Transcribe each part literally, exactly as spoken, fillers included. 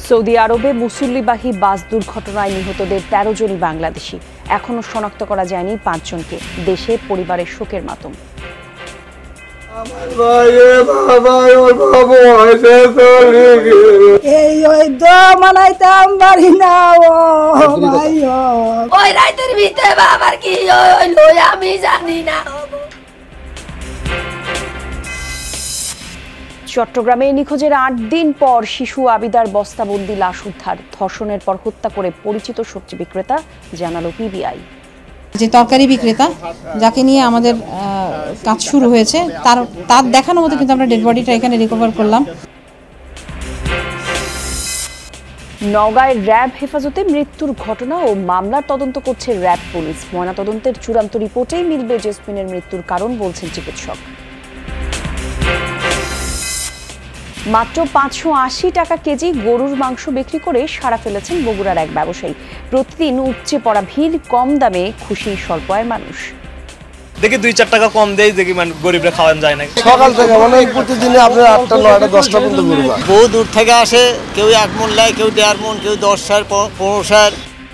Saudi আরবে মুসল্লিবাহী বাস দুর্ঘটনায় নিহতদের তেরো জনই বাংলাদেশি। এখনো শনাক্ত করা যায়নি পাঁচজনকে। দেশে পরিবারের শোকের মাতম। চট্টগ্রামে নিখোঁজের আট দিন পর শিশু আবিদার বস্তাবন্দি লাশ উদ্ধার। ধর্ষণের পর হত্যা করে পরিচিত সবজি বিক্রেতা, জানালো পিবিআই। যে তরকারি বিক্রেতা যাকে নিয়ে আমাদের কাজ শুরু হয়েছে, তার তার দেখানো মতো কিন্তু আমরা ডেড বডিটা এখানে রিকভার করলাম। নওগাঁয় র্যাব হেফাজতে মৃত্যুর ঘটনা ও মামলার তদন্ত করছে র্যাব পুলিশ। ময়নাতদন্তের চূড়ান্ত রিপোর্টেই মিলবে জেসমিনের মৃত্যুর কারণ, বলছেন চিকিৎসক। মাত্র পাঁচশো আশি টাকা কেজি গরুর মাংস বিক্রি করে সাড়া ফেলেছেন বগুড়ার এক ব্যবসায়ী। প্রতিদিন উপচে পড়া ভিড়, কম দামে খুশি স্বল্প আয়ের মানুষ। দেখি দুই চার টাকা কম দেয়, দেখি মানে গরিবরা খাওয়ান যায় না। সকাল থেকে মানে প্রতিদিনে আপনার আটটা নয়টা দশটা পর্যন্ত গরু। বহু দূর থেকে আসে, কেউ এক মন নেয়, কেউ দেড় মন, কেউ দশ সার পনেরো সার।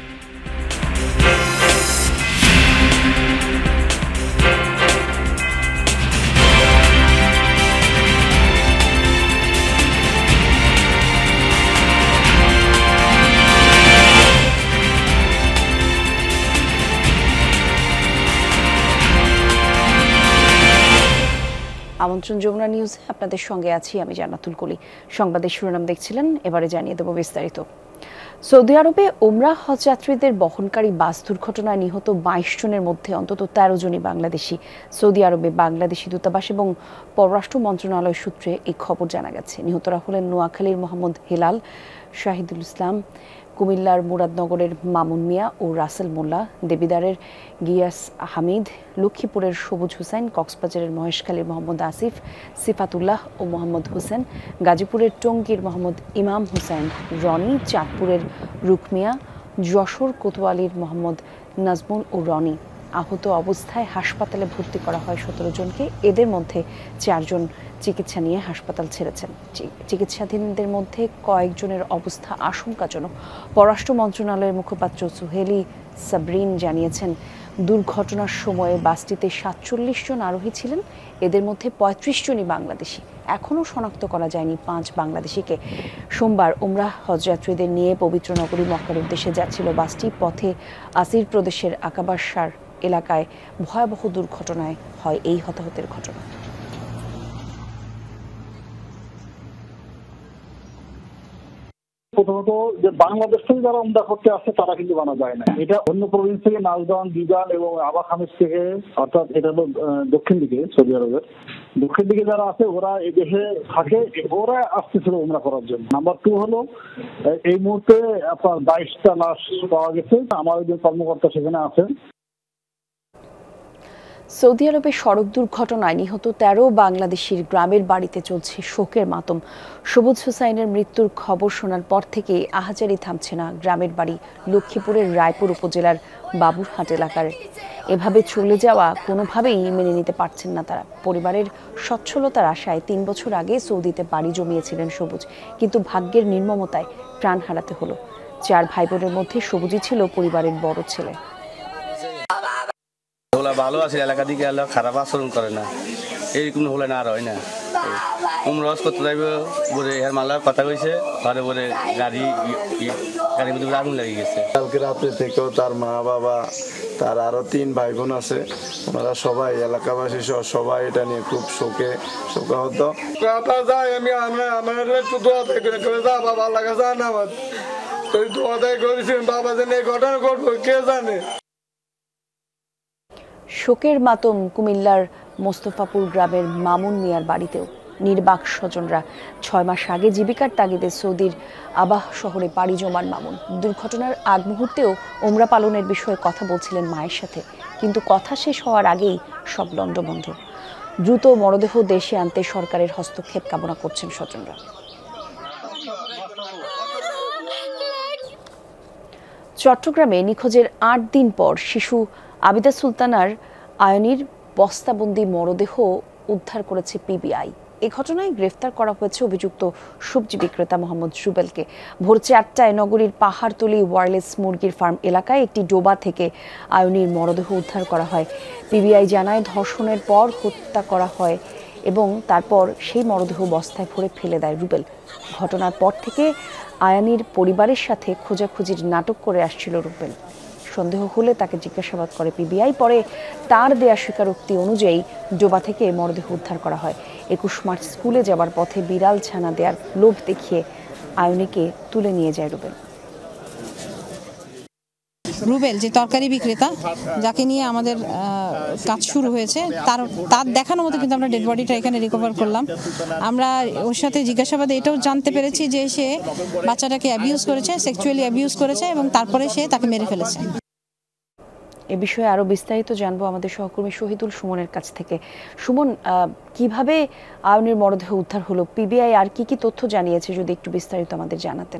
আমন্ত্রণ যমুনা নিউজে আপনাদের সঙ্গে আছি আমি জান্নাতুল কলি। সংবাদের শিরোনাম দেখছিলেন, এবারে জানিয়ে দেব বিস্তারিত। সৌদি আরবে ওমরাহ হজ যাত্রীদের বহনকারী বাস দুর্ঘটনায় নিহত বাইশ জনের মধ্যে অন্তত তেরো জনই বাংলাদেশি। সৌদি আরবে বাংলাদেশি দূতাবাস এবং পররাষ্ট্র মন্ত্রণালয় সূত্রে এই খবর জানা গেছে। নিহতরা হলেন নোয়াখালীর মোহাম্মদ হেলাল, শাহিদুল ইসলাম, কুমিল্লার মুরাদনগরের মামুন মিয়া ও রাসেল মোল্লা, দেবিদারের গিয়াস হামিদ, লক্ষ্মীপুরের সবুজ হুসাইন, কক্সবাজারের মহেশখালীর মোহাম্মদ আসিফ, সিফাতুল্লাহ ও মোহাম্মদ হোসেন, গাজীপুরের টঙ্গীর মোহাম্মদ ইমাম হুসাইন রনি, চাঁদপুরের রুকমিয়া, যশোর কোতোয়ালির মোহাম্মদ নাজমুল ও রনি। আহত অবস্থায় হাসপাতালে ভর্তি করা হয় সতেরো জনকে। এদের মধ্যে চারজন চিকিৎসা নিয়ে হাসপাতাল ছেড়েছেন। চিকিৎসাধীনদের মধ্যে কয়েকজনের অবস্থা আশঙ্কাজনক। পররাষ্ট্র মন্ত্রণালয়ের মুখপাত্র সুহেলি সাবরিন জানিয়েছেন, দুর্ঘটনার সময়ে বাসটিতে সাতচল্লিশ জন আরোহী ছিলেন। এদের মধ্যে পঁয়ত্রিশ জনই বাংলাদেশি। এখনও শনাক্ত করা যায়নি পাঁচ বাংলাদেশিকে। সোমবার ওমরাহ হজযাত্রীদের নিয়ে পবিত্র নগরী মক্কার উদ্দেশ্যে যাচ্ছিল বাসটি। পথে আসির প্রদেশের আকাবাসার এলাকায় ভয়াবহ দুর্ঘটনায় হয় এই হতাহতের ঘটনা। প্রথমত যে বাংলাদেশ থেকে যারা উমরা করতে আসছে তারা কিন্তু বানা যায় না। এটা অন্য প্রভিন্স থেকে নাজদান, দিদান এবং আবা খামিস থেকে, অর্থাৎ এটা হলো দক্ষিণ দিকে সৌদি আরবের দক্ষিণ দিকে যারা আছে ওরা এই দেশে থাকে, ওরা আসতেছিল উমরা করার জন্য। নাম্বার টু হলো এই মুহূর্তে আপনার বাইশটা লাশ পাওয়া গেছে। আমার যে কর্মকর্তা সেখানে আছেন। সৌদি আরবে সড়ক দুর্ঘটনায় নিহত তেরো বাংলাদেশির গ্রামের বাড়িতে চলছে শোকের মাতম। সবুজ হুসাইনের মৃত্যুর খবর শোনার পর থেকে আহাজারি থামছে না গ্রামের বাড়ি লক্ষ্মীপুরের রায়পুর উপজেলার বাবুরহাট এলাকার। এভাবে চলে যাওয়া কোনোভাবেই মেনে নিতে পারছেন না তারা। পরিবারের সচ্ছলতার আশায় তিন বছর আগে সৌদিতে বাড়ি জমিয়েছিলেন সবুজ, কিন্তু ভাগ্যের নির্মমতায় প্রাণ হারাতে হলো। চার ভাই বোনের মধ্যে সবুজই ছিল পরিবারের বড় ছেলে। ভালো আছে, এলাকা দিকে এলাকা খারাপ আচরণ করে না, এইরকম হলে না আর হয় না। উমরাজ করতে যাইবে বলে এর মালার কথা কইছে, ঘরে বলে গাড়ি গাড়ির মধ্যে আগুন লেগে গেছে। কালকে রাত্রে থেকেও তার মা বাবা, তার আরো তিন ভাই বোন আছে, ওনারা সবাই এলাকাবাসী সহ সবাই এটা নিয়ে খুব শোকে শোকাহত। যাই আমি আমার একটু দোয়া করে যা বাবা আল্লাহ কাছে আনাবাদ দোয়া দেয় করেছি, বাবা যেন এই ঘটনা ঘটবো কে জানে। শোকের মাতম কুমিল্লার মোস্তফাপুর গ্রামের মামুন মিয়ার বাড়িতেও। নির্বাক স্বজনরা। ছয় মাস আগে জীবিকার তাগিদে সৌদির আবাহ শহরে পাড়ি জমান মামুন দুর্ঘটনার আগ মুহূর্তেও ওমরা পালনের বিষয়ে কথা বলছিলেন মায়ের সাথে, কিন্তু কথা শেষ হওয়ার আগেই সব লণ্ডভণ্ড। দ্রুত মরদেহ দেশে আনতে সরকারের হস্তক্ষেপ কামনা করছেন স্বজনরা। চট্টগ্রামে নিখোঁজের আট দিন পর শিশু আবিদা সুলতানার আয়নির বস্তাবন্দি মরদেহ উদ্ধার করেছে পিবিআই। এ ঘটনায় গ্রেফতার করা হয়েছে অভিযুক্ত সবজি বিক্রেতা মোহাম্মদ রুবেলকে। ভোর চারটায় নগরীর পাহাড়তলী ওয়্যারলেস মুরগির ফার্ম এলাকায় একটি ডোবা থেকে আয়ুনির মরদেহ উদ্ধার করা হয়। পিবিআই জানায় ধর্ষণের পর হত্যা করা হয় এবং তারপর সেই মরদেহ বস্তায় ভরে ফেলে দেয় রুবেল। ঘটনার পর থেকে আয়ানির পরিবারের সাথে খোঁজাখুঁজির নাটক করে আসছিল রুবেল। সন্দেহ হলে তাকে জিজ্ঞাসাবাদ করে পিবিআই। পরে তার দেয়া স্বীকারোক্তি অনুযায়ী ডোবা থেকে মরদেহ উদ্ধার করা হয়। একুশ মার্চ স্কুলে যাবার পথে বিড়াল ছানা দেওয়ার লোভ দেখিয়ে আয়ুনিকে তুলে নিয়ে যায় রুবেল। রুবেল যে তরকারি বিক্রেতা, যাকে নিয়ে আমাদের কাজ শুরু হয়েছে, তার তার দেখানো মতো কিন্তু আমরা ডেড বডিটা এখানে রিকভার করলাম। আমরা ওর সাথে জিজ্ঞাসাবাদে এটাও জানতে পেরেছি যে সে বাচ্চাটাকে অ্যাবিউজ করেছে, সেক্সুয়ালি অ্যাবিউজ করেছে এবং তারপরে সে তাকে মেরে ফেলেছে। এ বিষয়ে আরো বিস্তারিত জানবো আমাদের সহকর্মী শহীদুল সুমনের কাছ থেকে। সুমন, কিভাবে আয়ুনির মরদেহ উদ্ধার হলো, পিবিআই আর কি কি তথ্য জানিয়েছে যদি একটু বিস্তারিত আমাদের জানাতেন।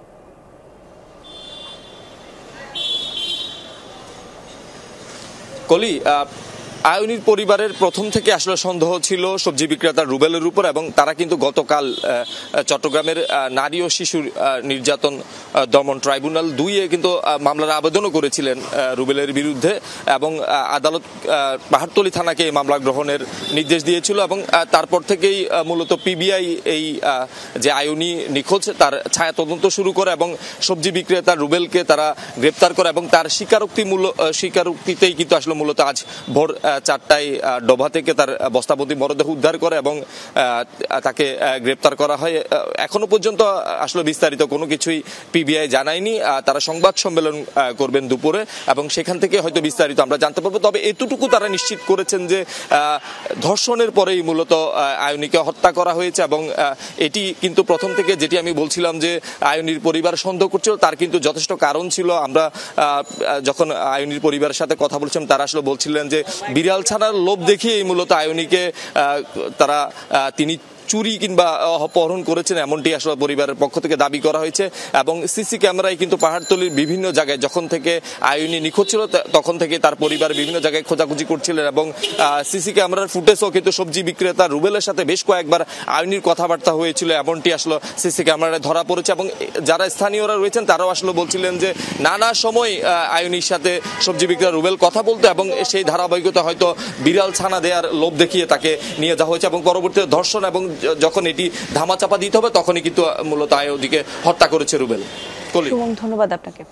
কলি, আয়ুনির পরিবারের প্রথম থেকে আসলে সন্দেহ ছিল সবজি বিক্রেতা রুবেলের উপর, এবং তারা কিন্তু গতকাল চট্টগ্রামের নারী ও শিশু নির্যাতন দমন ট্রাইব্যুনাল দুইয়ে কিন্তু মামলার আবেদনও করেছিলেন রুবেলের বিরুদ্ধে, এবং আদালত পাহাড়তলী থানাকে এই মামলা গ্রহণের নির্দেশ দিয়েছিল। এবং তারপর থেকেই মূলত পিবিআই এই যে আয়ুনি নিখোঁজ তার ছায়া তদন্ত শুরু করে এবং সবজি বিক্রেতা রুবেলকে তারা গ্রেপ্তার করে, এবং তার স্বীকারোক্তি মূল স্বীকারোক্তিতেই কিন্তু আসলে মূলত আজ ভোর চারটায় ডোবা থেকে তার বস্তাবতী মরদেহ উদ্ধার করে এবং তাকে গ্রেপ্তার করা হয়। এখনো পর্যন্ত আসলে বিস্তারিত কোনো কিছুই পিবিআই জানায়নি। তারা সংবাদ সম্মেলন করবেন দুপুরে এবং সেখান থেকে হয়তো বিস্তারিত আমরা জানতে পারবো। তবে এতটুকু তারা নিশ্চিত করেছেন যে ধর্ষণের পরেই মূলত আয়ুনিকে হত্যা করা হয়েছে, এবং এটি কিন্তু প্রথম থেকে যেটি আমি বলছিলাম যে আয়ুনির পরিবার সন্দেহ করছিল, তার কিন্তু যথেষ্ট কারণ ছিল। আমরা যখন আয়ুনির পরিবারের সাথে কথা বলছিলাম তারা আসলে বলছিলেন যে বিড়াল ছানার লোভ দেখিয়েই মূলত আয়ুনিকে তারা তিনি চুরি কিংবা অপহরণ করেছেন, এমনটি আসলে পরিবারের পক্ষ থেকে দাবি করা হয়েছে। এবং সিসি ক্যামেরায় কিন্তু পাহাড়তলীর বিভিন্ন জায়গায় যখন থেকে আয়ুনি নিখোঁজ ছিল তখন থেকে তার পরিবার বিভিন্ন জায়গায় খোঁজাখুঁজি করছিলেন, এবং সিসি ক্যামেরার ফুটেজও কিন্তু সবজি বিক্রেতা রুবেলের সাথে বেশ কয়েকবার আয়ুনির কথাবার্তা হয়েছিল, এমনটি আসলে সিসি ক্যামেরায় ধরা পড়েছে। এবং যারা স্থানীয়রা রয়েছেন তারাও আসলে বলছিলেন যে নানা সময় আয়ুনির সাথে সবজি বিক্রেতা রুবেল কথা বলতো, এবং সেই ধারাবাহিকতা হয়তো বিড়াল ছানা দেওয়ার লোভ দেখিয়ে তাকে নিয়ে যাওয়া হয়েছে, এবং পরবর্তীতে ধর্ষণ এবং যখন এটি ধামাচাপা দিতে হবে তখনই কিন্তু মূলত আয়ুনিকে হত্যা করেছে রুবেল। ধন্যবাদ আপনাকে।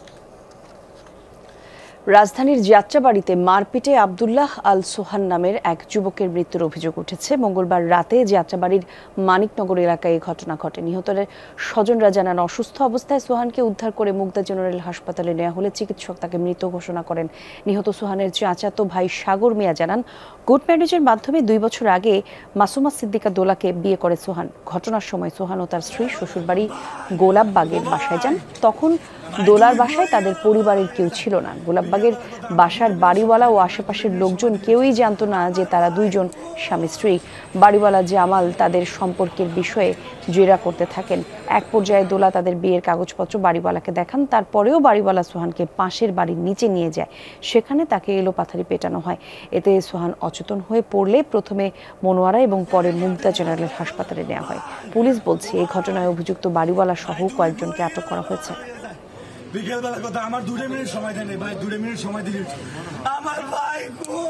রাজধানীর যাত্রাবাড়িতে মারপিটে আব্দুল্লাহ আল সোহান নামের এক যুবকের মৃত্যুর অভিযোগ উঠেছে। মঙ্গলবার রাতে যাত্রাবাড়ির মানিকনগর এলাকায় এই ঘটনা ঘটে। নিহতের স্বজনরা জানান অসুস্থ অবস্থায় সোহানকে উদ্ধার করে মুগদা জেনারেল হাসপাতালে নেওয়া হলে চিকিৎসক তাকে মৃত ঘোষণা করেন। নিহত সোহানের চাচাতো ভাই সাগর মিয়া জানান কোর্ট ম্যারেজের মাধ্যমে দুই বছর আগে মাসুমা সিদ্দিকা দোলাকে বিয়ে করে সোহান। ঘটনার সময় সোহান ও তার স্ত্রী শ্বশুরবাড়ি গোলাপবাগের বাসায় যান। তখন দোলার বাসায় তাদের পরিবারের কেউ ছিল না। গোলাপবাগের বাসার বাড়িওয়ালা ও আশেপাশের লোকজন কেউই জানতো না যে তারা দুইজন স্বামী স্ত্রী। বাড়িওয়ালা জামাল তাদের সম্পর্কের বিষয়ে জেরা করতে থাকেন। এক পর্যায়ে দোলা তাদের বিয়ের কাগজপত্র বাড়িওয়ালাকে দেখান। তারপরেও বাড়িওয়ালা সোহানকে পাশের বাড়ির নিচে নিয়ে যায়। সেখানে তাকে এলোপাথারি পেটানো হয়। এতে সোহান অচেতন হয়ে পড়লে প্রথমে মনোয়ারা এবং পরে মুগদা জেনারেল হাসপাতালে নেওয়া হয়। পুলিশ বলছে এই ঘটনায় অভিযুক্ত বাড়িওয়ালা সহ কয়েকজনকে আটক করা হয়েছে। বিকেলবেলার কথা, আমার দুটো মিনিট সময় দেন ভাই, দুটো মিনিট সময় দিন আমার ভাই।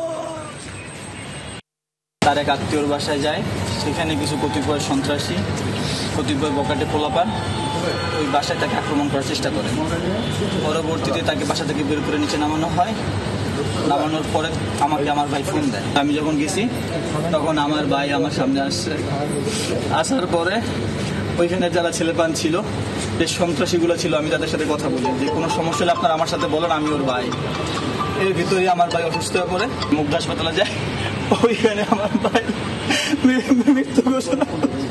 তার এক আত্মীয়র বাসায় যায়, সেখানে কিছু কতিপয় সন্ত্রাসী কতিপয় বকাটে পোলাপান ওই বাসায় তাকে আক্রমণ করার চেষ্টা করে। পরবর্তীতে তাকে বাসা থেকে বের করে নিচে নামানো হয়। নামানোর পরে আমাকে আমার ভাই ফোন দেয়। আমি যখন গেছি তখন আমার ভাই আমার সামনে আসছে। আসার পরে ওইখানে যারা ছেলেপান ছিল, যে সন্ত্রাসীগুলো ছিল, আমি তাদের সাথে কথা বলি যে কোনো সমস্যা হলে আপনারা আমার সাথে বলেন, আমি ওর ভাই। এর ভিতরে আমার ভাই অসুস্থ হয়ে পড়ে, মুগদা হাসপাতালে যায়। ওইখানে আমার ভাই মৃত্যু ঘোষণা।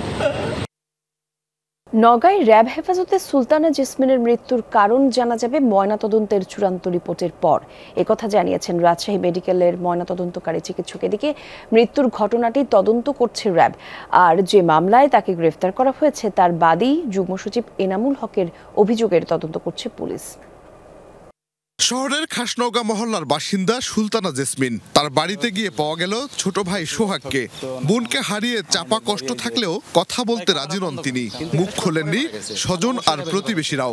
নওগাঁয় র্যাব হেফাজতে সুলতানা জেসমিনের মৃত্যুর কারণ জানা যাবে ময়নাতদন্তের চূড়ান্ত রিপোর্টের পর। একথা জানিয়েছেন রাজশাহী মেডিকেলের ময়নাতদন্তকারী চিকিৎসক। এদিকে মৃত্যুর ঘটনাটি তদন্ত করছে র্যাব। আর যে মামলায় তাকে গ্রেফতার করা হয়েছে তার বাদী যুগ্ম সচিব এনামুল হকের অভিযোগের তদন্ত করছে পুলিশ। শহরের খাসনৌকা মহল্লার বাসিন্দা সুলতানা জেসমিন, তার বাড়িতে গিয়ে পাওয়া গেল ছোট ভাই সোহাগকে। বোনকে হারিয়ে চাপা কষ্ট থাকলেও কথা বলতে রাজি নন তিনি। মুখ খোলেননি স্বজন আর প্রতিবেশীরাও।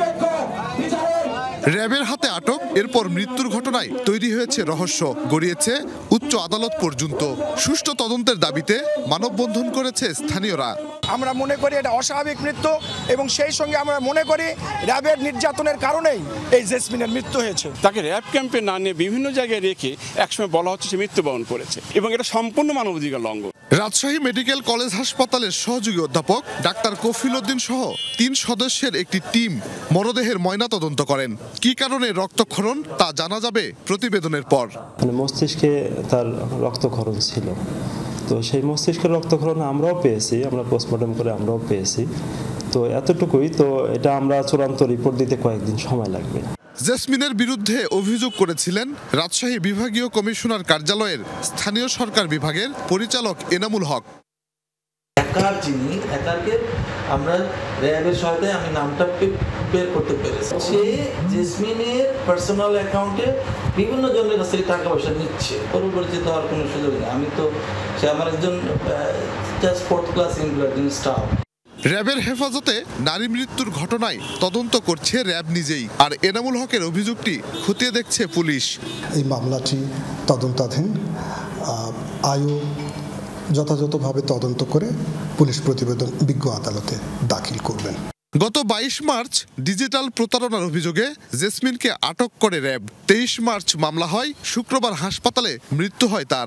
র্যাবের হাতে আটক, এরপর মৃত্যুর ঘটনায় তৈরি হয়েছে রহস্য, গড়িয়েছে উচ্চ আদালত পর্যন্ত। সুষ্ঠু তদন্তের দাবিতে মানববন্ধন করেছে স্থানীয়রা। আমরা মনে করি এটা অস্বাভাবিক মৃত্যু এবং সেই সঙ্গে আমরা মনে করি র্যাবের নির্যাতনের কারণেই এই জেসমিনের মৃত্যু হয়েছে। তাকে র্যাব ক্যাম্পে না নিয়ে বিভিন্ন জায়গায় রেখে একসময় বলা হচ্ছে সে মৃত্যুবরণ করেছে এবং এটা সম্পূর্ণ মানবাধিকার লঙ্ঘন। রাজশাহী মেডিকেল কলেজ হাসপাতালের সহযোগী অধ্যাপক ডাক্তার কফিল উদ্দিন সহ তিন সদস্যের একটি টিম মরদেহের ময়নাতদন্ত করেন। কি কারণে রক্তক্ষরণ তা জানা যাবে প্রতিবেদনের পর। মানে মস্তিষ্কে তার রক্তক্ষরণ ছিল, তো সেই মস্তিষ্কের রক্তক্ষরণ আমরাও পেয়েছি, আমরা পোস্টমর্টম করে আমরাও পেয়েছি। তো এতটুকুই, তো এটা আমরা চূড়ান্ত রিপোর্ট দিতে কয়েকদিন সময় লাগবে। জেসমিনের বিরুদ্ধে অভিযোগ করেছিলেন রাজশাহী বিভাগীয় কমিশনার কার্যালয়ের স্থানীয় সরকার বিভাগের পরিচালক এনামুল হক। হ্যাকার যিনি, হ্যাকারকে আমরা র্যাবের সহায়তায় আমি নামটা বের করতে পেরেছি। সে জেসমিনের পার্সোনাল অ্যাকাউন্টে বিভিন্ন জনের কাছ থেকে টাকা পয়সা নিচ্ছে, পরিবর্তিত হওয়ার কোনো সুযোগ নেই। আমি তো সে আমার একজন just fourth class employee staff. র্যাবের হেফাজতে নারী মৃত্যুর ঘটনায় তদন্ত করছে র্যাব নিজেই, আর এনামুল হকের অভিযোগটি খতিয়ে দেখছে পুলিশ। এই মামলাটি তদন্তাধীন, আয়ও যথাযথভাবে তদন্ত করে পুলিশ প্রতিবেদন বিজ্ঞ আদালতে দাখিল করবেন। গত বাইশ মার্চ ডিজিটাল প্রতারণার অভিযোগে জেসমিনকে আটক করে র্যাব। তেইশ মার্চ মামলা হয়, শুক্রবার হাসপাতালে মৃত্যু হয় তার।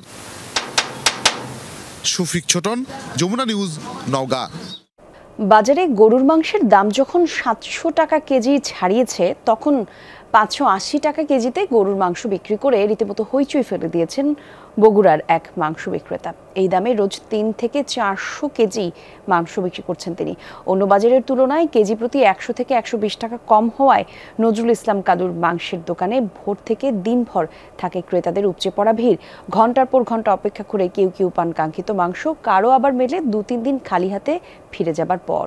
শফিক ছোটন, যমুনা নিউজ, নওগাঁ। বাজারে গরুর মাংসের দাম যখন সাতশো টাকা কেজি ছাড়িয়েছে, তখন পাঁচশো আশি টাকা কেজিতে গরুর মাংস বিক্রি করে রীতিমতো হইচই ফেলে দিয়েছেন বগুড়ার এক মাংস বিক্রেতা। এই দামে রোজ তিন থেকে চারশো কেজি মাংস বিক্রি করছেন তিনি। অন্য বাজারের তুলনায় কেজি প্রতি একশো থেকে একশো বিশ টাকা কম হওয়ায় নজরুল ইসলাম কাদুর মাংসের দোকানে ভোর থেকে দিনভর থাকে ক্রেতাদের উপচে পড়া ভিড়। ঘন্টার পর ঘন্টা অপেক্ষা করে কেউ কেউ পান কাঙ্ক্ষিত মাংস, কারো আবার মেলে দু তিন দিন খালি হাতে ফিরে যাবার পর।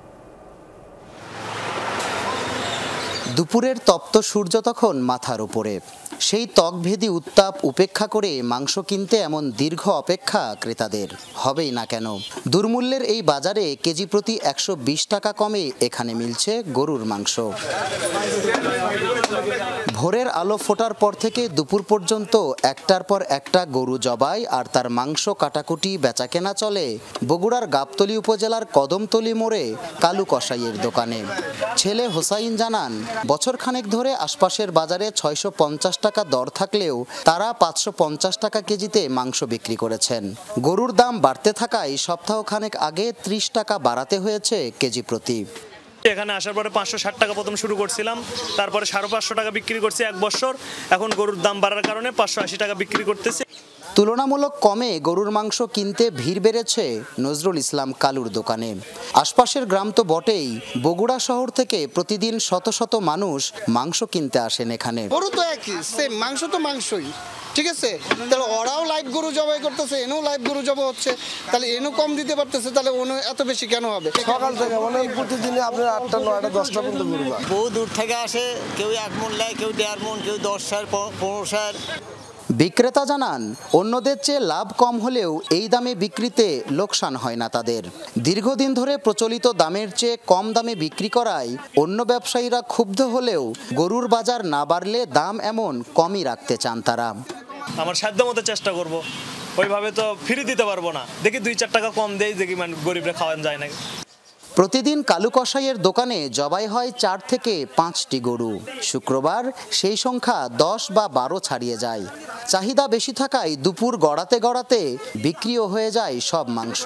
দুপুরের তপ্ত সূর্য তখন মাথার উপরে, সেই ত্বকভেদী উত্তাপ উপেক্ষা করে মাংস কিনতে এমন দীর্ঘ অপেক্ষা ক্রেতাদের হবেই না কেন। দুর্মূল্যের এই বাজারে কেজি প্রতি একশো বিশ টাকা কমে এখানে মিলছে গরুর মাংস। ভোরের আলো ফোটার পর থেকে দুপুর পর্যন্ত একটার পর একটা গরু জবাই আর তার মাংস কাটাকুটি বেচাকেনা চলে বগুড়ার গাবতলী উপজেলার কদমতলী মোড়ে কালু কসাইয়ের দোকানে। ছেলে হোসাইন জানান, বছরখানেক ধরে আশপাশের বাজারে ছয়শো পঞ্চাশ টাকা দর থাকলেও তারা পাঁচশো পঞ্চাশ টাকা কেজিতে মাংস বিক্রি করেছেন। গরুর দাম বাড়তে থাকায় সপ্তাহখানেক আগে ত্রিশ টাকা বাড়াতে হয়েছে কেজি প্রতি। এখানে আসার পরে পাঁচশো ষাট টাকা প্রথম শুরু করছিলাম, তারপরে সাড়ে পাঁচশো টাকা বিক্রি করছি এক বছর। এখন গরুর দাম বাড়ার কারণে পাঁচশো আশি টাকা বিক্রি করতেছি। তুলনামূলক কমে গরুর মাংস কিনতে ভিড় বেড়েছে নজরুল ইসলাম কালুর দোকানে। আশপাশের গ্রাম তো বটেই, বগুড়া শহর থেকে প্রতিদিন শত শত মানুষ মাংস কিনতে আসেন এখানে। গরু তো একই, সেম মাংস তো মাংসই, ঠিক আছে। তাহলে ওরাও লাইভ গরু জবাই করতেছে, এনেও লাইভ গরু জবাই হচ্ছে, তাহলে এনও কম দিতে পারতেছে, তাহলে ওনো এত বেশি কেন হবে? সকাল থেকে মানে প্রতিদিনে আপনার আটটা নয়টা দশটা পর্যন্ত গরু। বহু দূর থেকে আসে, কেউ এক মন নেয়, কেউ দেড় মন, কেউ দশ সার পনেরো সার। বিক্রেতা জানান, অন্যদের চেয়ে লাভ কম হলেও এই দামে বিক্রিতে লোকসান হয় না তাদের। দীর্ঘদিন ধরে প্রচলিত দামের চেয়ে কম দামে বিক্রি করায় অন্য ব্যবসায়ীরা ক্ষুব্ধ হলেও গরুর বাজার না বাড়লে দাম এমন কমই রাখতে চান তারা। আমার সাধ্য মতো চেষ্টা করব, ওইভাবে তো ফিরে দিতে পারবো না। দেখি দুই চার টাকা কম দেয়, দেখি মানে গরিবরা খাওয়ানো যায় না। প্রতিদিন কালু কসাইয়ের দোকানে জবাই হয় চার থেকে পাঁচটি গরু। শুক্রবার সেই সংখ্যা দশ বা বারো ছাড়িয়ে যায়। চাহিদা বেশি থাকায় দুপুর গড়াতে গড়াতে বিক্রিও হয়ে যায় সব মাংস।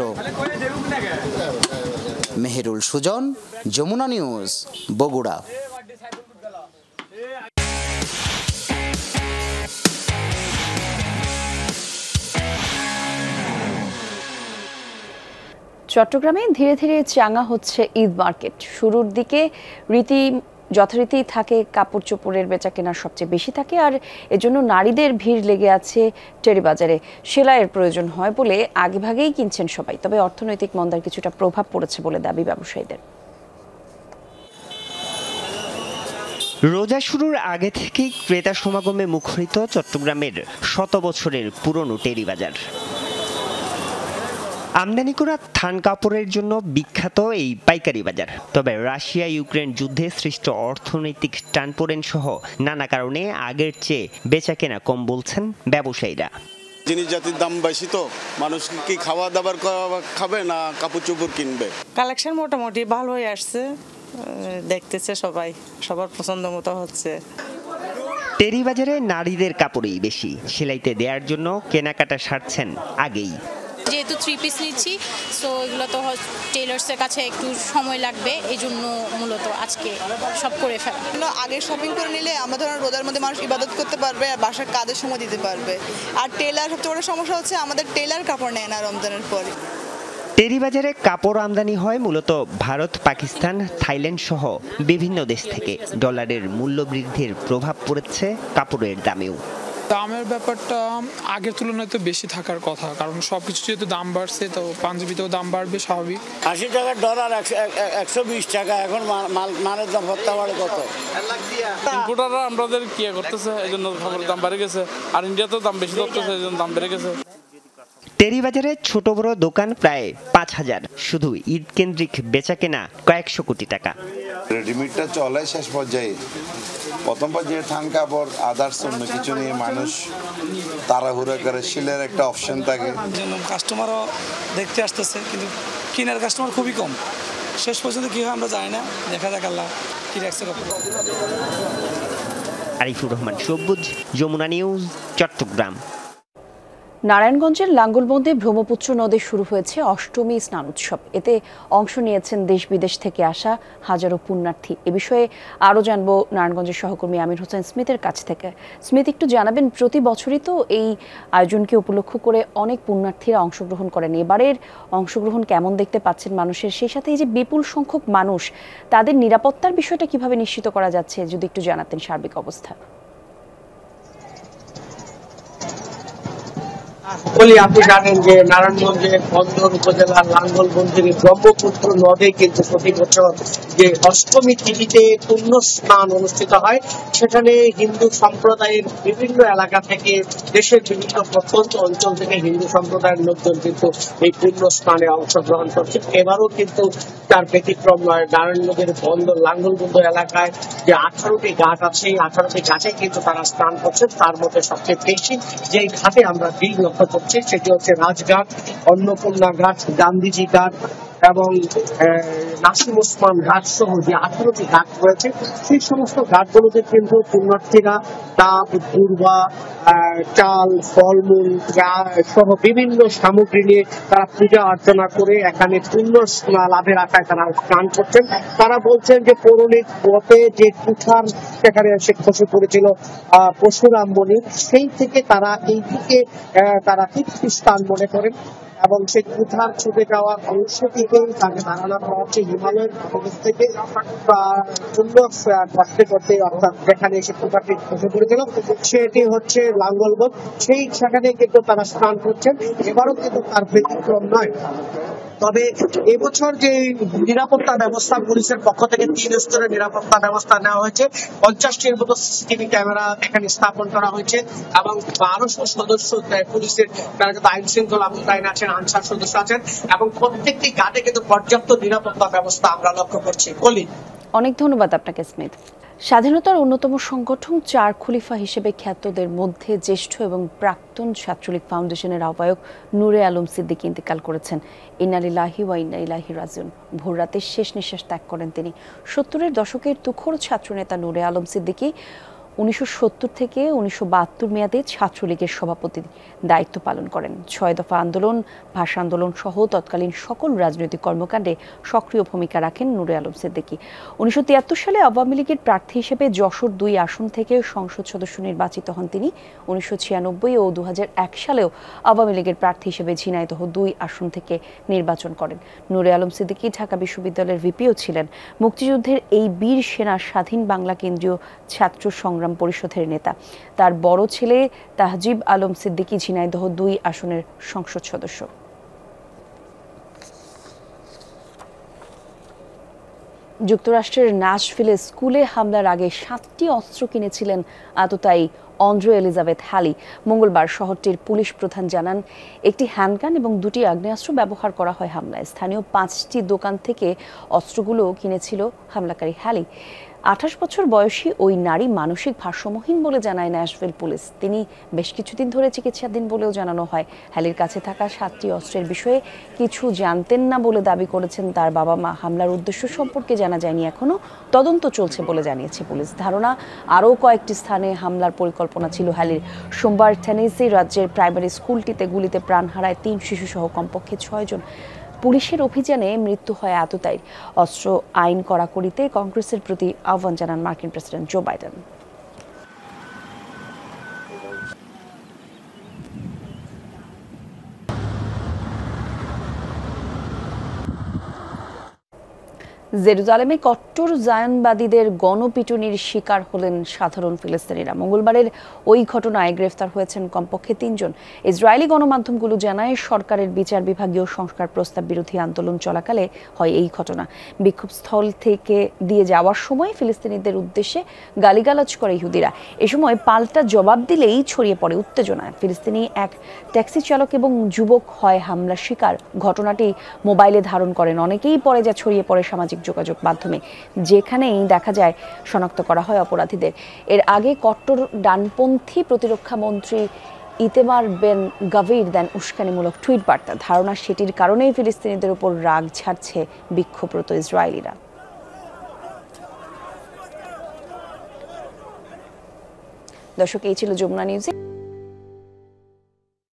মেহেরুল সুজন, যমুনা নিউজ, বগুড়া। চট্টগ্রামে ধীরে ধীরে চাঙা হচ্ছে ঈদ মার্কেট। শুরুর দিকে রীতি যথারীতি থাকে, কাপড় চোপড়ের বেচা কেনার সবচেয়ে বেশি থাকে, আর এজন্য নারীদের ভিড় লেগে আছে টেরি বাজারে। সেলাইয়ের প্রয়োজন হয় বলে আগেভাগেই কিনছেন সবাই। তবে অর্থনৈতিক মন্দার কিছুটা প্রভাব পড়েছে বলে দাবি ব্যবসায়ীদের। রোজা শুরুর আগে থেকেই ক্রেতা সমাগমে মুখরিত চট্টগ্রামের শত বছরের পুরনো টেরি বাজার। আমদানি করা থান কাপড়ের জন্য বিখ্যাত এই পাইকারি বাজার। তবে রাশিয়া ইউক্রেন যুদ্ধে সৃষ্ট অর্থনৈতিক টানপোড়েন সহ নানা কারণে আগের চেয়ে বেচা কেনা কম বলছেন ব্যবসায়ীরা। জিনিস জাতির দাম বেশি, তো মানুষ কি খাওয়া দাবার খাবে না কাপড় চোপড় কিনবে। কালেকশন মোটামুটি ভালোই আসছে, দেখতেছে সবাই, সবার পছন্দ মতো হচ্ছে। টেরি বাজারে নারীদের কাপড়ই বেশি, সেলাইতে দেওয়ার জন্য কেনাকাটা সারছেন আগেই। যেহেতু থ্রি পিস নিচ্ছি, সো এগুলো তো টেলার্সের কাছে একটু সময় লাগবে, এই জন্য মূলত আজকে সব করে ফেলা। আগে শপিং করে নিলে আমরা ধরুন রোজার মধ্যে মানুষ ইবাদত করতে পারবে আর বাসার কাজের সময় দিতে পারবে। আর টেলার সবচেয়ে বড় সমস্যা হচ্ছে আমাদের টেলার কাপড় নেয় না রমজানের পরে। টেরি বাজারে কাপড় আমদানি হয় মূলত ভারত, পাকিস্তান, থাইল্যান্ড সহ বিভিন্ন দেশ থেকে। ডলারের মূল্য বৃদ্ধির প্রভাব পড়েছে কাপড়ের দামেও। দামের ব্যাপারটা আগের তুলনায় তো বেশি থাকার কথা, কারণ সবকিছু যেহেতু দাম বাড়ছে, তো পাঞ্জাবিতেও দাম বাড়বে স্বাভাবিক। আশি টাকার ডলার একশো বিশ টাকা, এখন মালের দাম ভত্তা বাড়ে কত। ইম্পোর্টাররা আমাদের কি করতেছে, এই জন্য খাবারের দাম বেড়ে গেছে, আর ইন্ডিয়াতেও দাম বেশি ধরতেছে, এই জন্য দাম বেড়ে গেছে। টেরি বাজারে ছোট বড় দোকান প্রায় পাঁচ হাজার, শুধু ঈদ কেন্দ্রিক বেচা কেনা কয়েকশো কোটি টাকা। রেডিমেডটা চলে শেষ পর্যায়ে, প্রথম পর্যায়ে থান কাপড় আদার্স অন্য কিছু নিয়ে মানুষ তাড়াহুড়া করে, শিলের একটা অপশন থাকে। কাস্টমারও দেখতে আসতেছে, কিন্তু কিনার কাস্টমার খুবই কম। শেষ পর্যন্ত কি হয় আমরা জানি না, দেখা যাক আল্লাহ কি রাখছে। আরিফুর রহমান সবুজ, যমুনা নিউজ, চট্টগ্রাম। নারায়ণগঞ্জের লাঙ্গলবন্দে ব্রহ্মপুত্র নদে শুরু হয়েছে অষ্টমী স্নান উৎসব। এতে অংশ নিয়েছেন দেশ বিদেশ থেকে আসা হাজারো পুণ্যার্থী। এ বিষয়ে আরও জানবো নারায়ণগঞ্জের সহকর্মী আমির হোসেন স্মিথের কাছ থেকে। স্মিথ, একটু জানাবেন, প্রতি বছরই তো এই আয়োজনকে উপলক্ষ করে অনেক পুণ্যার্থীরা অংশগ্রহণ করেন, এবারের অংশগ্রহণ কেমন দেখতে পাচ্ছেন মানুষের? সেই সাথে এই যে বিপুল সংখ্যক মানুষ, তাদের নিরাপত্তার বিষয়টা কিভাবে নিশ্চিত করা যাচ্ছে, যদি একটু জানাতেন সার্বিক অবস্থা। বলি, আপনি জানেন যে নারায়ণগঞ্জের বন্দর উপজেলার লাঙ্গলবন্দির ব্রহ্মপুত্র নদে কিন্তু প্রতি বছর যে অষ্টমী তিথিতে পুণ্য স্নান অনুষ্ঠিত হয়, সেখানে হিন্দু সম্প্রদায়ের বিভিন্ন এলাকা থেকে, দেশের বিভিন্ন প্রত্যন্ত অঞ্চল থেকে হিন্দু সম্প্রদায়ের লোকজন কিন্তু এই পুণ্য স্নানে অংশগ্রহণ করছে। এবারও কিন্তু তার ব্যতিক্রম নয়। নারায়ণগঞ্জের বন্দর লাঙ্গলবন্দ এলাকায় যে আঠারোটি ঘাট আছে, এই আঠারোটি ঘাটে কিন্তু তারা স্নান করছেন। তার মধ্যে সবচেয়ে বেশি যে ঘাটে আমরা ভিড় লক্ষ্য করছি সেটি হচ্ছে রাজঘাট, অন্নপূর্ণা ঘাট, গান্ধীজি ঘাট এবং নাসিম ওসমান ঘাট সহ যে আঠারোটি ঘাট রয়েছে, সেই সমস্ত ঘাটগুলোতে কিন্তু পুণ্যার্থীরা ডাব, দুর্বা, চাল, ফলমূল সহ বিভিন্ন সামগ্রী নিয়ে তারা পূজা অর্চনা করে এখানে পুণ্য লাভের আশায় তারা স্নান করছেন। তারা বলছেন যে পৌরাণিক পথে যে কুঠার সেখানে এসে খসে পড়েছিল পরশুরাম বনি, সেই থেকে তারা এই দিকে তারা তীর্থস্থান মনে করেন এবং সেই কুঠার ছুটে যাওয়া অংশ থেকেই তাকে ধারণা করা হচ্ছে হিমালয়ের প্রদেশ থেকে পূর্ণ করতে করতে, অর্থাৎ যেখানে এসে কুঠারটি খসে পড়েছিল সেটি হচ্ছে লাঙ্গলবন্দ, সেই সেখানে কিন্তু তারা স্নান করছেন। এবারও কিন্তু তার ব্যতিক্রম নয়। তবে এবছর যে নিরাপত্তা ব্যবস্থা পুলিশের পক্ষ থেকে তিন স্তরের নিরাপত্তা ব্যবস্থা নেওয়া হয়েছে, পঞ্চাশটির মতো সিসিটিভি ক্যামেরা এখানে স্থাপন করা হয়েছে এবং বারোশো সদস্য পুলিশের, তারা কিন্তু আইন শৃঙ্খলা মোতায়েন আছেন, আনসার সদস্য আছেন এবং প্রত্যেকটি ঘাটে কিন্তু পর্যাপ্ত নিরাপত্তা ব্যবস্থা আমরা লক্ষ্য করছি। বলি, অনেক ধন্যবাদ আপনাকে স্মিথ। স্বাধীনতার অন্যতম সংগঠন চার খলিফা হিসেবে খ্যাতদের মধ্যে জ্যেষ্ঠ এবং প্রাক্তন ছাত্রলীগ ফাউন্ডেশনের আহ্বায়ক নূরে আলম সিদ্দিকী ইন্তেকাল করেছেন। ইন্না লিল্লাহি ওয়া ইন্না ইলাইহি রাজিউন। ভোররাতে শেষ নিঃশ্বাস ত্যাগ করেন তিনি। সত্তরের দশকের তুখোড় ছাত্রনেতা নূরে আলম সিদ্দিকী উনিশশো সত্তর থেকে উনিশশো বাহাত্তর মেয়াদে ছাত্রলীগের সভাপতির দায়িত্ব পালন করেন। ছয় দফা আন্দোলন, ভাষা আন্দোলন সহ তৎকালীন সকল রাজনৈতিক কর্মকাণ্ডে সক্রিয় ভূমিকা রাখেন নূরে আলম সিদ্দিকী। উনিশশো তিয়াত্তর সালে আওয়ামী লীগের প্রার্থী হিসেবে যশোর দুই আসন থেকে সংসদ সদস্য নির্বাচিত হন তিনি। উনিশশো ছিয়ানব্বই ও দু হাজার এক সালেও আওয়ামী লীগের প্রার্থী হিসেবে ঝিনাইদহ দুই আসন থেকে নির্বাচন করেন। নূরে আলম সিদ্দিকী ঢাকা বিশ্ববিদ্যালয়ের ভিপিও ছিলেন। মুক্তিযুদ্ধের এই বীর সেনা স্বাধীন বাংলা কেন্দ্রীয় ছাত্র সংগ্রাম পরিষদের নেতা। তার বড় ছেলে তাহজিব আলম সিদ্দিকী ঝিনাইদহ দুই আসনের সংসদ সদস্য। যুক্তরাষ্ট্রের ন্যাশভিলে স্কুলে হামলার আগে সাতটি অস্ত্র কিনেছিলেন আততায়ী অন্ড্রে এলিজাবেথ হ্যালি। মঙ্গলবার শহরটির পুলিশ প্রধান জানান, একটি হ্যান্ডগান এবং দুটি আগ্নেয়াস্ত্র ব্যবহার করা হয় হামলায়। স্থানীয় পাঁচটি দোকান থেকে অস্ত্রগুলো কিনেছিল হামলাকারী হ্যালি। আঠাশ বছর বয়সী ওই নারী মানসিক ভারসাম্যহীন বলে জানায় ন্যাশভিল পুলিশ। তিনি বেশ কিছুদিন ধরে চিকিৎসাধীন বলেও জানানো হয়। হ্যালির কাছে থাকা সাতটি অস্ত্রের বিষয়ে কিছু জানতেন না বলে দাবি করেছেন তার বাবা মা। হামলার উদ্দেশ্য সম্পর্কে জানা যায়নি এখনো, তদন্ত চলছে বলে জানিয়েছে পুলিশ। ধারণা আরও কয়েকটি স্থানে হামলার পরিকল্পনা ছিল হ্যালির। সোমবার টেনেসি রাজ্যের প্রাইমারি স্কুলটিতে গুলিতে প্রাণ হারায় তিন শিশুসহ কমপক্ষে ছয়জন। পুলিশের অভিযানে মৃত্যু হয় আততায়ীর। অস্ত্র আইন কড়াকড়িতে কংগ্রেসের প্রতি আহ্বান জানান মার্কিন প্রেসিডেন্ট জো বাইডেন। জেরুজালেমে কট্টর জায়নবাদীদের গণপিটুনির শিকার হলেন সাধারণ ফিলিস্তিনিরা। মঙ্গলবারের ওই ঘটনায় গ্রেফতার হয়েছেন কমপক্ষে তিনজন। ইসরায়েলি গণমাধ্যমগুলো জানায়, সরকারের বিচার বিভাগীয় সংস্কার প্রস্তাব বিরোধী আন্দোলন চলাকালে হয় এই ঘটনা। বিক্ষোভস্থল থেকে দিয়ে যাওয়ার সময় ফিলিস্তিনিদের উদ্দেশ্যে গালিগালাজ করে ইহুদিরা। এ সময় পাল্টা জবাব দিলেই ছড়িয়ে পড়ে উত্তেজনা। ফিলিস্তিনি এক ট্যাক্সি চালক এবং যুবক হয় হামলার শিকার। ঘটনাটি মোবাইলে ধারণ করেন অনেকেই, পরে যা ছড়িয়ে পড়ে সামাজিক যোগাযোগ মাধ্যমে, যেখানেই দেখা যায় শনাক্ত করা হয় অপরাধীদের। এর আগে কট্টর ডানপন্থী প্রতিরক্ষা মন্ত্রী ইতেমার বেন গাভির দেন উস্কানিমূলক টুইট বার্তা। ধারণা সেটির কারণেই ফিলিস্তিনিদের উপর রাগ ঝাড়ছে বিক্ষোভরত ইসরায়েলিরা। দর্শক, এই ছিল যমুনা নিউজে।